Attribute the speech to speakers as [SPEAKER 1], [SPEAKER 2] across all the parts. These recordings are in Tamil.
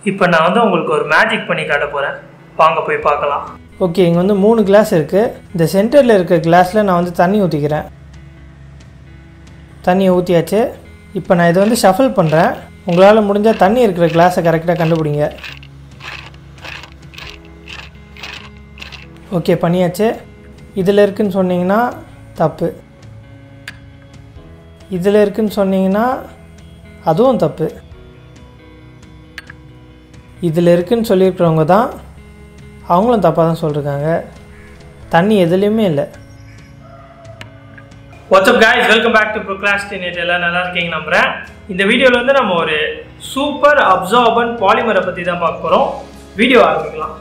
[SPEAKER 1] இப்போ நான் வந்து உங்களுக்கு ஒரு மேஜிக் பண்ணி காட்ட போகிறேன். வாங்க போய் பார்க்கலாம்.
[SPEAKER 2] ஓகே, இங்கே வந்து 3 கிளாஸ் இருக்குது. இந்த சென்டரில் இருக்க கிளாஸில் நான் வந்து தண்ணி ஊற்றிக்கிறேன். தண்ணியை ஊற்றியாச்சு. இப்போ நான் இதை வந்து ஷஃபில் பண்ணுறேன். உங்களால் முடிஞ்சால் தண்ணி இருக்கிற கிளாஸை கரெக்டாக கண்டுபிடிங்க. ஓகே, பண்ணியாச்சு. இதில் இருக்குதுன்னு சொன்னீங்கன்னா தப்பு, இதில் இருக்குதுன்னு சொன்னீங்கன்னா அதுவும் தப்பு. இதில் இருக்குதுன்னு சொல்லியிருக்கிறவங்க தான் அவங்களும் தப்பாக தான் சொல்லியிருக்காங்க. தண்ணி எதுலேயுமே இல்லை.
[SPEAKER 1] What's up guys, welcome back to procrastinate. எல்லாம் நல்லா இருக்கீங்க நம்புகிறேன். இந்த வீடியோவில் வந்து நம்ம ஒரு சூப்பர் அப்சார்பன்ட் பாலிமரை பற்றி தான் பார்க்க போகிறோம். வீடியோ ஆரம்பிக்கலாம்.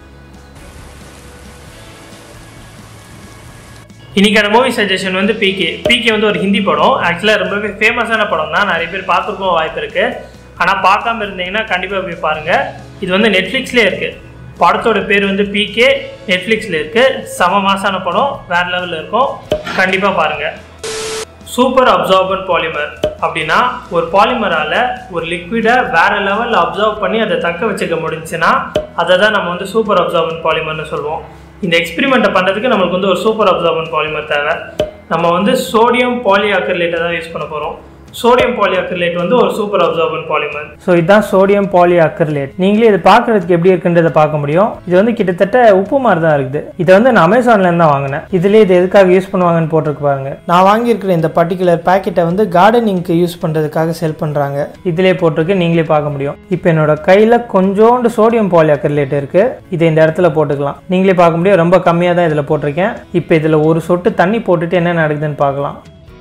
[SPEAKER 1] இன்றைக்கான மூவி சஜஷன் வந்து பிகே வந்து ஒரு ஹிந்தி படம். ஆக்சுவலாக ரொம்பவே ஃபேமஸான படம் தான். நிறைய பேர் பார்த்துருக்கோம் வாய்ப்பு இருக்குது. ஆனால் பார்க்காம இருந்தீங்கன்னா கண்டிப்பாக போய் பாருங்கள். இது வந்து நெட்ஃப்ளிக்ஸ்லேயே இருக்குது. படத்தோட பேர் வந்து பிகே, நெட்ஃப்ளிக்ஸில் இருக்குது. செம மாசான படம், வேறு லெவலில் இருக்கும். கண்டிப்பாக பாருங்கள். சூப்பர் அப்சார்பன்ட் பாலிமர் அப்படின்னா ஒரு பாலிமரால் ஒரு லிக்விடை வேறு லெவலில் அப்சார்ப் பண்ணி அதை தக்க வச்சுக்க முடிஞ்சுன்னா அதை தான் நம்ம வந்து சூப்பர் அப்சார்பன்ட் பாலிமர்னு சொல்லுவோம். இந்த எக்ஸ்பெரிமெண்ட்டை பண்ணுறதுக்கு நம்மளுக்கு வந்து ஒரு சூப்பர் அப்சார்பன்ட் பாலிமர் தேவை. நம்ம வந்து சோடியம் பாலிஅக்ரிலேட்டை தான் யூஸ் பண்ண போகிறோம். சோடியம் பாலிஅக்ரிலேட் வந்து ஒரு சூப்பர் அப்சார்பன்ட் பாலிமர்.
[SPEAKER 2] ஸோ இதுதான் சோடியம் பாலிஅக்ரிலேட். நீங்களே இது பார்க்குறதுக்கு எப்படி இருக்குன்றதை பார்க்க முடியும். இது வந்து கிட்டத்தட்ட உப்பு மாதிரி தான் இருக்குது. இதை வந்து நான் அமேசான்லேருந்து தான் வாங்கினேன். இதுலேயே இது எதுக்காக யூஸ் பண்ணுவாங்கன்னு போட்டிருக்கு பாருங்க. நான் வாங்கியிருக்கிற இந்த பர்டிகுலர் பேக்கெட்டை வந்து கார்டனிங்க்கு யூஸ் பண்ணுறதுக்காக செல் பண்ணுறாங்க. இதிலே போட்டிருக்கு, நீங்களே பார்க்க முடியும். இப்போ என்னோட கையில் கொஞ்சோண்டு சோடியம் பாலிஅக்ரிலேட் இருக்குது. இதை இந்த இடத்துல போட்டுக்கலாம். நீங்களே பார்க்க முடியும், ரொம்ப கம்மியாக தான் இதில் போட்டிருக்கேன். இப்போ இதில் ஒரு சொட்டு தண்ணி போட்டுட்டு என்ன நடக்குதுன்னு பார்க்கலாம்.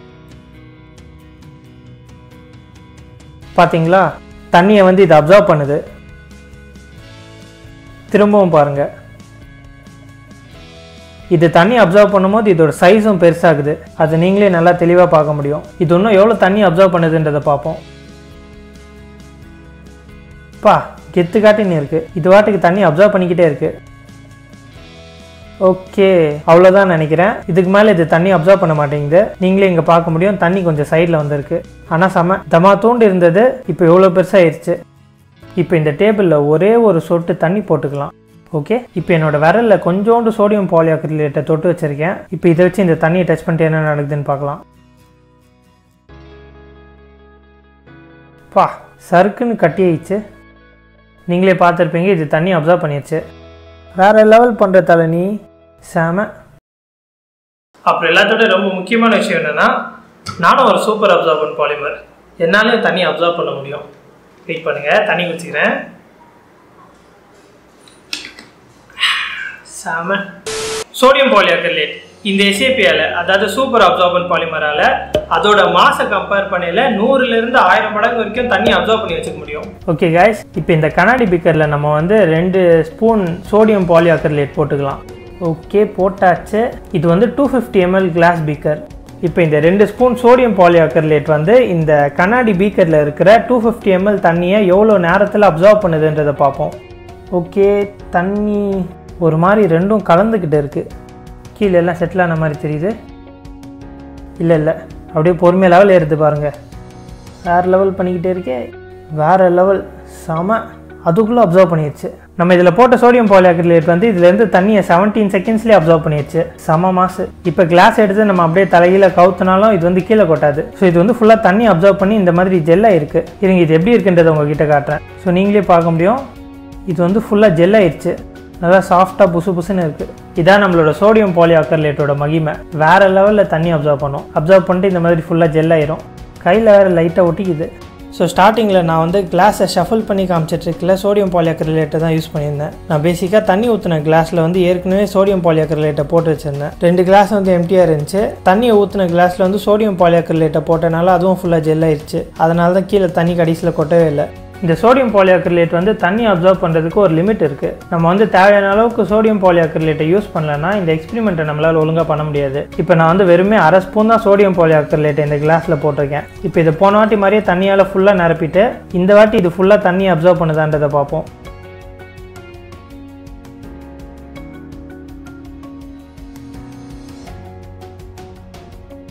[SPEAKER 2] பார்த்தீங்களா, தண்ணியை வந்து இது அப்சார்ப் பண்ணுது. திரும்பவும் பாருங்கள், இது தண்ணி அப்சார்ப் பண்ணும்போது இதோட சைஸும் பெருசாகுது. அது நீங்களே நல்லா தெளிவாக பார்க்க முடியும். இது இன்னும் எவ்வளோ தண்ணி அப்சார்ப் பண்ணுதுன்றதை பார்ப்போம். கெத்து காட்டின்னு இருக்குது. இது வாட்டுக்கு தண்ணி அப்சார்ப் பண்ணிக்கிட்டே இருக்குது. ஓகே, அவ்வளோதான் நினைக்கிறேன். இதுக்கு மேலே இது தண்ணி அப்சார்ப் பண்ண மாட்டேங்குது. நீங்களே இங்கே பார்க்க முடியும், தண்ணி கொஞ்சம் சைடில் வந்திருக்கு. ஆனால் தமா தூண்டு இருந்தது, இப்போ எவ்வளோ பெருசாகிடுச்சு. இப்போ இந்த டேபிளில் ஒரே ஒரு சொட்டு தண்ணி போட்டுக்கலாம். ஓகே, இப்போ என்னோட விரலில் கொஞ்சோண்டு சோடியம் பாலிஅக்ரிலேட்டை தொட்டு வச்சுருக்கேன். இப்போ இதை வச்சு இந்த தண்ணியை டச் பண்ணிட்டு என்ன நடக்குதுன்னு பார்க்கலாம். சறுக்குன்னு கட்டியாயிடுச்சு. நீங்களே பார்த்துருப்பீங்க, இது தண்ணி அப்சார்ப் பண்ணிடுச்சு. வேறு லெவல் பண்ணுற தலனி சாம.
[SPEAKER 1] அப்புறம் எல்லாத்தோட ரொம்ப முக்கியமான விஷயம் என்னென்னா, நானும் ஒரு சூப்பர் அப்சார்பன்ட் பாலிமர். என்னாலே தண்ணி அப்சார்ப் பண்ண முடியும். வெயிட் பண்ணுங்கள், தண்ணி குடிச்சிக்கிறேன். சாம. சோடியம் பாலிஅக்ரிலேட் இந்த எஸ்ஏபியால், அதாவது சூப்பர் அப்சார்பன்ட் பாலிமரால் அதோட மாசை கம்பேர் பண்ணல 100லேருந்து 1000 மடங்கு வரைக்கும் தண்ணி அப்சார்ப் பண்ணி வச்சுக்க முடியும்.
[SPEAKER 2] ஓகே கைஸ், இப்போ இந்த கண்ணாடி பீக்கரில் நம்ம வந்து 2 ஸ்பூன் சோடியம் பாலிஅக்ரிலேட் போட்டுக்கலாம். ஓகே, போட்டாச்சு. இது வந்து 250 ml கிளாஸ் பீக்கர். இப்போ இந்த 2 ஸ்பூன் சோடியம் பாலிஅக்ரிலேட் வந்து இந்த கண்ணாடி பீக்கரில் இருக்கிற 250 ml தண்ணியை எவ்வளோ நேரத்தில் அப்சார்ப் பண்ணுதுன்றதை பார்ப்போம். ஓகே, தண்ணி ஒரு மாதிரி ரெண்டும் கலந்துக்கிட்டு இருக்குது. கீழே எல்லாம் செட்டில் ஆன மாதிரி தெரியுது. இல்லை, அப்படியே பொறுமையாக லெவல் ஏறுது பாருங்கள். வேறு லெவல் பண்ணிக்கிட்டே இருக்கே, வேறு லெவல் செம. அதுக்குள்ளே அப்சர்வ் பண்ணிடுச்சு. நம்ம இதில் போட்ட சோடியம் பாலிஅக்ரிலேட் வந்து இதுலேருந்து தண்ணியை 17 செகண்ட்ஸ்லேயே அப்சர்வ் பண்ணிடுச்சு. செம மாசு. இப்போ கிளாஸ் எடுத்து நம்ம அப்படியே தலைகீழ கவுத்தினாலும் இது வந்து கீழே கொட்டாது. ஸோ இது வந்து ஃபுல்லாக தண்ணி அப்சர்வ் பண்ணி இந்த மாதிரி ஜெல்லாக இருக்குது. இருங்க, இது எப்படி இருக்குன்றதை உங்ககிட்ட காட்டுறேன். ஸோ நீங்களே பார்க்க முடியும், இது வந்து ஃபுல்லாக ஜெல்லாகிடுச்சு. நல்லா சாஃப்டாக புசுன்னு இருக்குது. இதான் நம்மளோட சோடியம் பாலிஅக்ரிலேட்டோட மகிமை. வேறு லெவலில் தண்ணி அப்சர்வ் பண்ணும். அப்சர்வ் பண்ணிட்டு இந்த மாதிரி ஃபுல்லாக ஜெல்லாயிரும். கையில் வேறு லைட்டாக ஒட்டிக்குது. ஸோ ஸ்டார்டிங்கில் நான் வந்து கிளாஸை ஷஃபில் பண்ணி காமிச்சிட்ருக்கல சோடியம் பாலிஅக்ரிலேட்டை தான் யூஸ் பண்ணியிருந்தேன். நான் பேசிக்காக தண்ணி ஊற்றின கிளாஸில் வந்து ஏற்கனவே சோடியம் பாலிஅக்ரிலேட்டை போட்டு வச்சுருந்தேன். 2 கிளாஸ் வந்து எம்டியாக இருந்துச்சு. தண்ணியை ஊற்றின கிளாஸில் வந்து சோடியம் பாலிஅக்ரிலேட்டை போட்டனால அதுவும் ஃபுல்லாக ஜெல்லாயிருச்சு. அதனால தான் கீழே தண்ணி கடைசியில் கொட்டவே இல்லை. இந்த சோடியம் பாலிஅக்ரிலேட் வந்து தண்ணி அப்சர்வ் பண்ணுறதுக்கு ஒரு லிமிட் இருக்குது. நம்ம வந்து தேவையான அளவுக்கு சோடியம் பாலிஅக்ரிலேட்டை யூஸ் பண்ணலன்னா இந்த எக்ஸ்பெரிமெண்ட்டை நம்மளால் ஒழுங்காக பண்ண முடியாது. இப்போ நான் வந்து வெறுமே அரை ஸ்பூன் தான் சோடியம் பாலிஅக்ரிலேட்டை இந்த கிளாஸில் போட்டிருக்கேன். இப்போ இதை போன வாட்டி மாதிரியே தண்ணியால் ஃபுல்லாக நிரப்பிட்டு இந்த வாட்டி இது ஃபுல்லாக தண்ணி அப்சர்வ் பண்ணுதான்றதை பார்ப்போம்.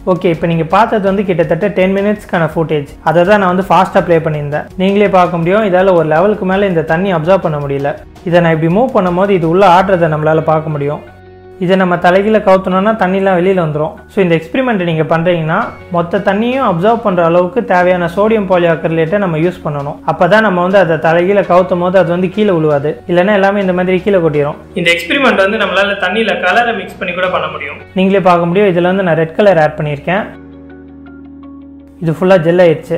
[SPEAKER 2] ஓகே, இப்போ நீங்கள் பார்த்தது வந்து கிட்டத்தட்ட 10 மினிட்ஸ்க்கான ஃபுட்டேஜ். அதை தான் நான் வந்து ஃபாஸ்ட்டாக ப்ளே பண்ணியிருந்தேன். நீங்களே பார்க்க முடியும், இதால் ஒரு லெவலுக்கு மேலே இந்த தண்ணி அப்சர்வ் பண்ண முடியல. இதை நான் இப்படி மூவ் பண்ணும்போது இது உள்ளே ஆடுறதை நம்மளால் பார்க்க முடியும். இதை நம்ம தலைகீழ கவுத்தணும்னா தண்ணிலாம் வெளியில் வந்துடும். ஸோ இந்த எக்ஸ்பெரிமெண்ட்டை நீங்கள் பண்ணுறீங்கன்னா மொத்த தண்ணியும் அப்சர்வ் பண்ணுற அளவுக்கு தேவையான சோடியம் பாலியாக்ரிலேட்டை நம்ம யூஸ் பண்ணணும். அப்போ தான் நம்ம வந்து அதை தலைகீழ கவுத்தும் போது அது வந்து கீழே விழுவாது, இல்லைன்னா எல்லாமே இந்த மாதிரி கீழே கொட்டிடும்.
[SPEAKER 1] இந்த எக்ஸ்பெரிமெண்ட் வந்து நம்மளால் தண்ணியில் கலரை மிக்ஸ் பண்ணி கூட பண்ண முடியும்.
[SPEAKER 2] நீங்களே பார்க்க முடியும், இதில் வந்து நான் ரெட் கலர் ஆட் பண்ணியிருக்கேன். இது ஃபுல்லாக ஜெல் ஆயிடுச்சு.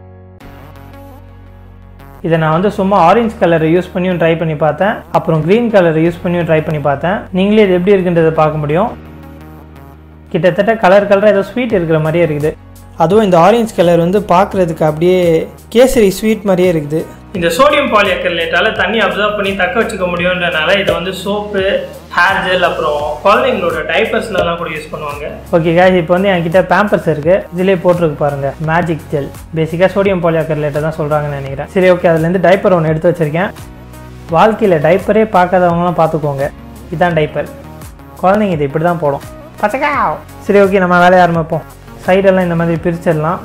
[SPEAKER 2] இதை நான் வந்து சும்மா ஆரஞ்சு கலரை யூஸ் பண்ணியும் ட்ரை பண்ணி பார்த்தேன், அப்புறம் க்ரீன் கலரை யூஸ் பண்ணியும் ட்ரை பண்ணி பார்த்தேன். நீங்களே இது எப்படி இருக்குன்றதை பார்க்க முடியும். கிட்டத்தட்ட கலராக ஏதோ ஸ்வீட் இருக்கிற மாதிரியே இருக்குது. அதுவும் இந்த ஆரஞ்சு கலர் வந்து பார்க்குறதுக்கு அப்படியே கேசரி ஸ்வீட் மாதிரியே இருக்குது.
[SPEAKER 1] இந்த சோடியம் பாலியாக்ரிலேட்டால தண்ணி அப்சர்வ் பண்ணி தக்க வச்சுக்க முடியுன்றனால இதை வந்து சோப்பு, ஹேர் ஜெல், அப்புறம் குழந்தைங்களோட டைப்பர்ஸ்லாம் கூட யூஸ் பண்ணுவாங்க.
[SPEAKER 2] ஓகே காய்ஸ், இப்போ வந்து என்கிட்ட பேம்பர்ஸ் இருக்குது. இதிலே போட்டிருக்கு பாருங்கள், மேஜிக் ஜெல். பேசிக்காக சோடியம் பாலியாக்ரிலேட்டை தான் சொல்கிறாங்கன்னு நினைக்கிறேன். சரி, ஓகே, அதுலேருந்து டைப்பர் ஒன்று எடுத்து வச்சுருக்கேன். வாழ்க்கையில் டைப்பரே பார்க்காதவங்களாம் பார்த்துக்கோங்க. இதுதான் டைப்பர். குழந்தைங்க இது இப்படி தான் போடும். பச்சைக்கா. சரி, ஓகே, நம்ம வேலையை ஆரம்பிப்போம். சைடெல்லாம் இந்த மாதிரி பிரிச்சிடலாம்.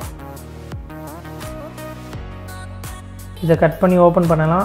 [SPEAKER 2] இதை கட் பண்ணி ஓப்பன் பண்ணலாம்.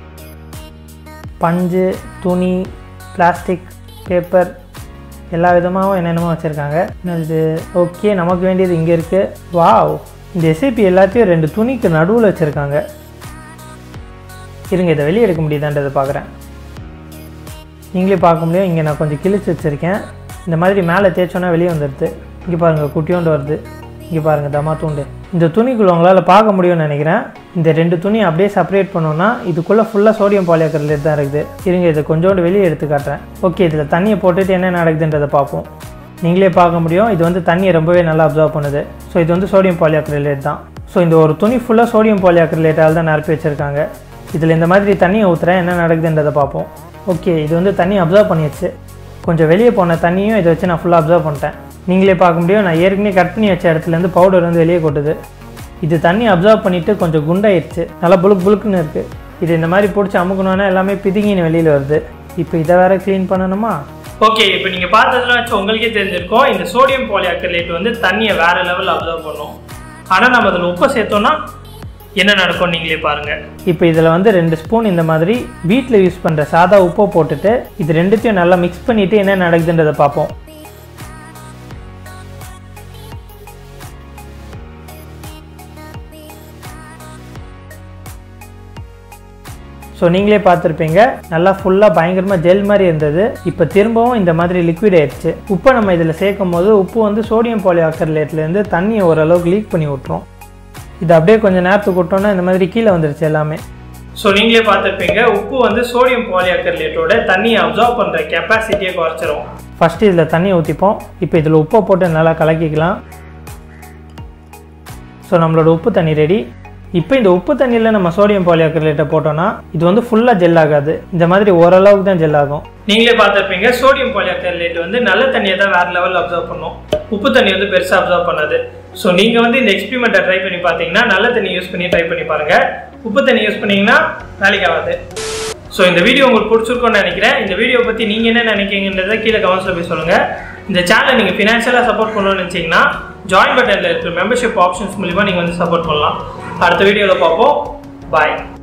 [SPEAKER 2] பஞ்சு, துணி, பிளாஸ்டிக், பேப்பர், எல்லா விதமாகவும் என்னென்னமோ வச்சுருக்காங்க. இது ஓகே, நமக்கு வேண்டியது இங்கே இருக்குது. வாவ், இந்த ரெசிபி எல்லாத்தையும் 2 துணிக்கு நடுவில் வச்சுருக்காங்க. இருங்க, இதை வெளியே எடுக்க முடியுதான்றதை பார்க்குறேன். நீங்களே பார்க்க முடியும், இங்கே நான் கொஞ்சம் கிழிச்சு வச்சுருக்கேன். இந்த மாதிரி மேலே தேய்ச்சோன்னா வெளியே வந்துடுது. இங்கே பாருங்கள், குட்டியோண்டு வருது. இங்கே பாருங்கள், தமா தூண்டு. இந்த துணிக்குள்ளே உங்களால் பார்க்க முடியும்னு நினைக்கிறேன். இந்த 2 துணி அப்படியே செப்பரேட் பண்ணோன்னா இதுக்குள்ளே ஃபுல்லாக சோடியம் பாலியாக்ரிலேட் தான் இருக்குது. இருங்க, இதை கொஞ்சோண்டு வெளியே எடுத்து காட்டுறேன். ஓகே, இதில் தண்ணியை போட்டுட்டு என்ன நடக்குதுன்றதை பார்ப்போம். நீங்களே பார்க்க முடியும், இது வந்து தண்ணியை ரொம்பவே நல்லா அப்சர்வ் பண்ணுது. ஸோ இது வந்து சோடியம் பாலியாக்ரிலேட் தான். ஸோ இந்த ஒரு துணி ஃபுல்லாக சோடியம் பாலியாக்ரிலேட்டால் தான் நிரப்பி வச்சுருக்காங்க. இதில் இந்த மாதிரி தண்ணியை ஊற்றுறேன், என்ன நடக்குதுன்றதை பார்ப்போம். ஓகே, இது வந்து தண்ணி அப்சர்வ் பண்ணிடுச்சு. கொஞ்சம் வெளியே போன தண்ணியும் இதை வச்சு நான் ஃபுல்லாக அப்சர்வ் பண்ணிட்டேன். நீங்களே பார்க்க முடியும், நான் ஏற்கனவே கட் பண்ணி வச்ச இடத்துலேருந்து பவுடர் வந்து வெளியே கொட்டுது. இது தண்ணி அப்சர்வ் பண்ணிவிட்டு கொஞ்சம் குண்டாயிடுச்சு. நல்லா புளுக்குன்னு இருக்குது. இது இந்த மாதிரி பிடிச்சி அமுக்கணுன்னா எல்லாமே பிதுங்கின்னு வெளியில் வருது. இப்போ இதை வேறு க்ளீன் பண்ணணுமா?
[SPEAKER 1] ஓகே, இப்போ நீங்கள் பார்த்ததெல்லாம் வச்சு உங்களுக்கே தெரிஞ்சிருக்கோம், இந்த சோடியம் பாலியாக்ரிலேட் வந்து தண்ணியை வேறு லெவலில் அப்சர்வ் பண்ணும். ஆனால் நம்ம அதில் உப்பை சேர்த்தோன்னா என்ன நடக்கும் நீங்களே பாருங்கள்.
[SPEAKER 2] இப்போ இதில் வந்து 2 ஸ்பூன் இந்த மாதிரி வீட்டில் யூஸ் பண்ணுற சாதா உப்பை போட்டுட்டு இது 2த்தையும் நல்லா மிக்ஸ் பண்ணிவிட்டு என்ன நடக்குதுன்றதை பார்ப்போம். ஸோ நீங்களே பார்த்துருப்பீங்க, நல்லா ஃபுல்லாக பயங்கரமாக ஜெல் மாதிரி இருந்தது. இப்போ திரும்பவும் இந்த மாதிரி லிக்விட் ஆயிடுச்சு. உப்பை நம்ம இதில் சேர்க்கும் போது உப்பு வந்து சோடியம் பாலியாக்ரிலேட்லேருந்து தண்ணியை ஓரளவுக்கு லீக் பண்ணி விட்டுரும். இது அப்படியே கொஞ்சம் நேரத்துக்கு விட்டோன்னா இந்த மாதிரி கீழே வந்துருச்சு எல்லாமே.
[SPEAKER 1] ஸோ நீங்களே பார்த்துருப்பீங்க, உப்பு வந்து சோடியம் பாலியாக்ரிலேட்டோட தண்ணியை அப்சர்வ் பண்ணுற கெப்பாசிட்டியை குறைச்சிரும்.
[SPEAKER 2] ஃபஸ்ட்டு இதில் தண்ணியை ஊற்றிப்போம். இப்போ இதில் உப்பை போட்டு நல்லா கலக்கிக்கலாம். ஸோ நம்மளோட உப்பு தண்ணி ரெடி. இப்போ இந்த உப்பு தண்ணியில் நம்ம சோடியம் பாலியாக்ரிலேட்டை போட்டோன்னா இது வந்து ஃபுல்லாக ஜெல் ஆகாது, இந்த மாதிரி ஓரளவுக்கு தான் ஜெல் ஆகும்.
[SPEAKER 1] நீங்களே பார்த்துருப்பீங்க, சோடியம் பாலியாக்ரிலேட் வந்து நல்ல தண்ணியை தான் வேறு லெவலில் அப்சர்வ் பண்ணும், உப்பு தண்ணி வந்து பெருசாக அப்சர்வ் பண்ணாது. ஸோ நீங்கள் வந்து இந்த எக்ஸ்பெரிமெண்ட்டை ட்ரை பண்ணி பார்த்தீங்கன்னா நல்ல தண்ணி யூஸ் பண்ணி ட்ரை பண்ணி பாருங்கள். உப்பு தண்ணி யூஸ் பண்ணிங்கன்னா வேலைக்கு ஆகாது. ஸோ இந்த வீடியோ உங்களுக்கு பிடிச்சிருக்கோன்னு நினைக்கிறேன். இந்த வீடியோ பற்றி நீங்கள் என்ன நினைக்கிறீங்கன்றதை கீழே கமெண்ட்ஸில் போய் சொல்லுங்கள். இந்த சேனலை நீங்கள் ஃபினான்ஷியலாக சப்போர்ட் பண்ணணும்னு நினச்சிங்கன்னா ஜாயின் பட்டனில் இருக்கிற மெம்பர்ஷிப் ஆப்ஷன்ஸ் மூலிமா நீங்கள் வந்து சப்போர்ட் பண்ணலாம். அடுத்த வீடியோவில் பார்ப்போம். பாய்.